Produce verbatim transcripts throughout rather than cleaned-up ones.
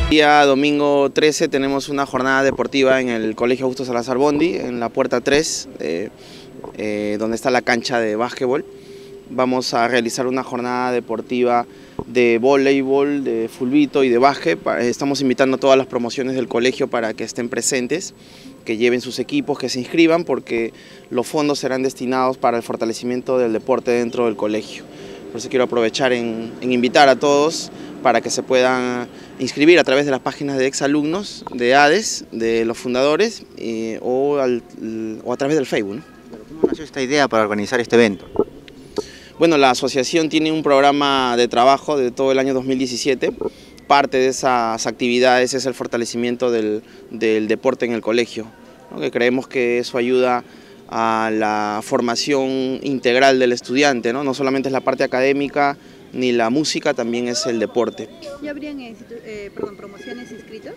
Día domingo trece tenemos una jornada deportiva en el Colegio Augusto Salazar Bondy, en la puerta tres, eh, eh, donde está la cancha de básquetbol. Vamos a realizar una jornada deportiva de voleibol, de fulbito y de básquet. Estamos invitando a todas las promociones del colegio para que estén presentes, que lleven sus equipos, que se inscriban, porque los fondos serán destinados para el fortalecimiento del deporte dentro del colegio. Por eso quiero aprovechar en, en invitar a todos para que se puedan inscribir a través de las páginas de exalumnos, de A D E S, de los fundadores eh, o, al, o a través del Facebook, ¿no? ¿Cómo nació esta idea para organizar este evento? Bueno, la asociación tiene un programa de trabajo de todo el año dos mil diecisiete. Parte de esas actividades es el fortalecimiento del, del deporte en el colegio, ¿no? Que creemos que eso ayuda a la formación integral del estudiante, ¿no? No solamente es la parte académica ni la música, también es el deporte. ¿Ya habrían eh, perdón, promociones inscritas?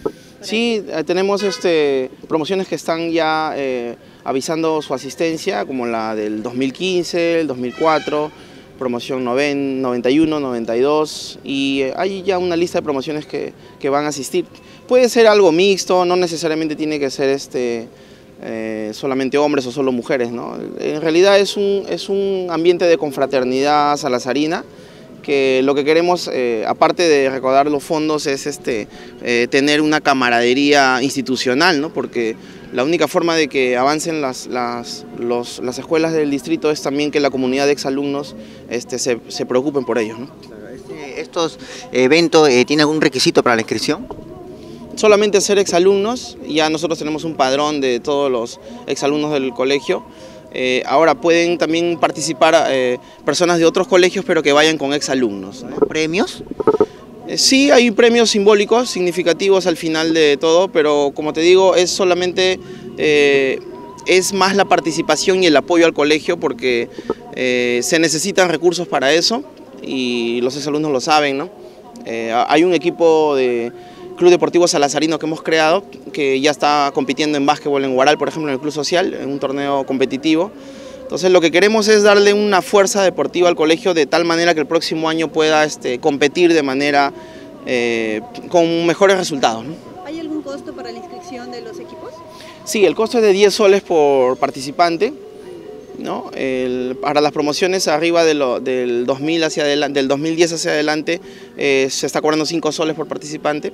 Sí, eh, tenemos este, promociones que están ya eh, avisando su asistencia, como la del dos mil quince, el dos mil cuatro, promoción noventa y uno, noventa y dos, y eh, hay ya una lista de promociones que, que van a asistir. Puede ser algo mixto, no necesariamente tiene que ser este, eh, solamente hombres o solo mujeres, ¿no? En realidad es un, es un ambiente de confraternidad salazarina, que lo que queremos, eh, aparte de recaudar los fondos, es este, eh, tener una camaradería institucional, ¿no? Porque la única forma de que avancen las, las, los, las escuelas del distrito es también que la comunidad de exalumnos este, se, se preocupen por ellos, ¿no? Este, ¿Estos eventos eh, tienen algún requisito para la inscripción? Solamente ser exalumnos. Ya nosotros tenemos un padrón de todos los exalumnos del colegio. Eh, ahora pueden también participar eh, personas de otros colegios, pero que vayan con exalumnos, ¿no? ¿Premios? Eh, sí, hay premios simbólicos, significativos al final de todo, pero como te digo, es solamente, eh, es más la participación y el apoyo al colegio, porque eh, se necesitan recursos para eso y los exalumnos lo saben, ¿no? Eh, hay un equipo de Club Deportivo Salazarino que hemos creado, que ya está compitiendo en básquetbol en Huaral, por ejemplo, en el Club Social, en un torneo competitivo. Entonces lo que queremos es darle una fuerza deportiva al colegio de tal manera que el próximo año pueda este, competir de manera eh, con mejores resultados, ¿no? ¿Hay algún costo para la inscripción de los equipos? Sí, el costo es de diez soles por participante, ¿no? El, para las promociones arriba de lo, del, dos mil hacia adelante, del dos mil diez hacia adelante eh, se está cobrando cinco soles por participante.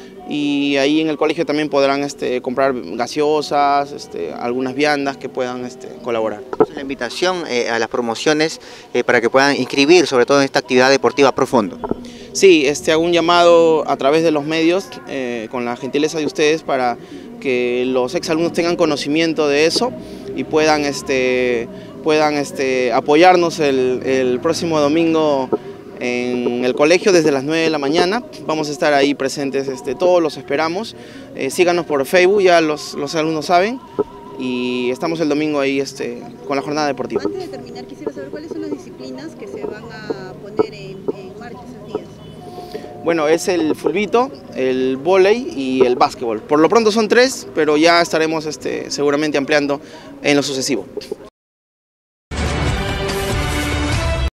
Y ahí en el colegio también podrán este, comprar gaseosas, este, algunas viandas que puedan este, colaborar. La invitación eh, a las promociones eh, para que puedan inscribir, sobre todo en esta actividad deportiva profundo. Sí, este, hago un llamado a través de los medios, eh, con la gentileza de ustedes, para que los exalumnos tengan conocimiento de eso y puedan, este, puedan este, apoyarnos el, el próximo domingo en el colegio desde las nueve de la mañana. Vamos a estar ahí presentes, este, todos los esperamos. Eh, síganos por Facebook, ya los, los alumnos saben, y estamos el domingo ahí este, con la jornada deportiva. Antes de terminar, quisiera saber cuáles son las disciplinas que se van a poner en, en marcha esos días. Bueno, es el fulbito, el vóley y el básquetbol. Por lo pronto son tres, pero ya estaremos este, seguramente ampliando en lo sucesivo.